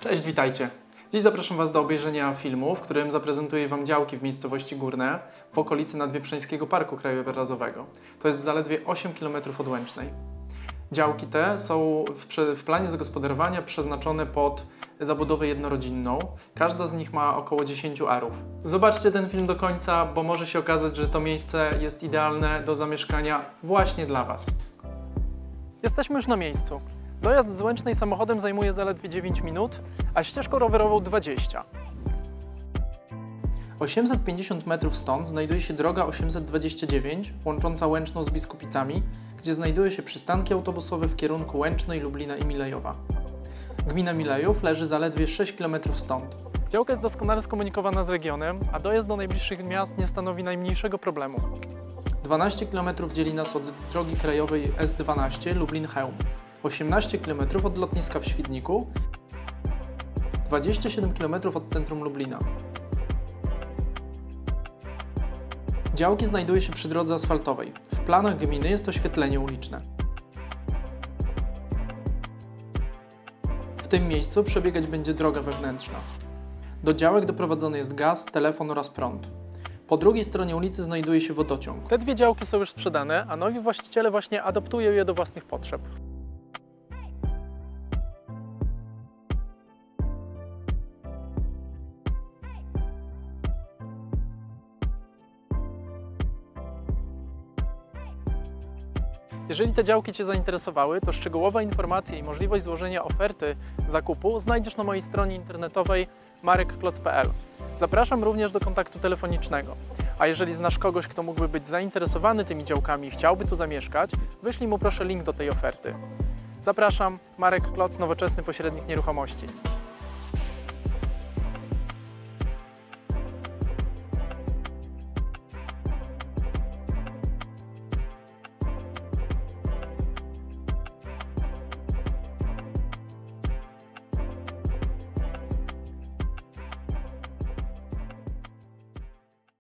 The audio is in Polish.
Cześć, witajcie. Dziś zapraszam Was do obejrzenia filmu, w którym zaprezentuję Wam działki w miejscowości Górne w okolicy Nadwieprzańskiego Parku Krajobrazowego. To jest zaledwie 8 km od Łęcznej. Działki te są w planie zagospodarowania przeznaczone pod zabudowę jednorodzinną. Każda z nich ma około 10 arów. Zobaczcie ten film do końca, bo może się okazać, że to miejsce jest idealne do zamieszkania właśnie dla Was. Jesteśmy już na miejscu. Dojazd z Łęcznej samochodem zajmuje zaledwie 9 minut, a ścieżką rowerową 20. 850 metrów stąd znajduje się droga 829 łącząca Łęczną z Biskupicami, gdzie znajdują się przystanki autobusowe w kierunku Łęcznej, Lublina i Milejowa. Gmina Milejów leży zaledwie 6 km stąd. Działka jest doskonale skomunikowana z regionem, a dojazd do najbliższych miast nie stanowi najmniejszego problemu. 12 km dzieli nas od drogi krajowej S12 Lublin-Chełm, 18 km od lotniska w Świdniku, 27 km od centrum Lublina. Działki znajdują się przy drodze asfaltowej. W planach gminy jest oświetlenie uliczne. W tym miejscu przebiegać będzie droga wewnętrzna. Do działek doprowadzony jest gaz, telefon oraz prąd. Po drugiej stronie ulicy znajduje się wodociąg. Te dwie działki są już sprzedane, a nowi właściciele właśnie adaptują je do własnych potrzeb. Jeżeli te działki Cię zainteresowały, to szczegółowe informacje i możliwość złożenia oferty zakupu znajdziesz na mojej stronie internetowej marekkloc.pl. Zapraszam również do kontaktu telefonicznego. A jeżeli znasz kogoś, kto mógłby być zainteresowany tymi działkami i chciałby tu zamieszkać, wyślij mu proszę link do tej oferty. Zapraszam, Marek Kloc, nowoczesny pośrednik nieruchomości.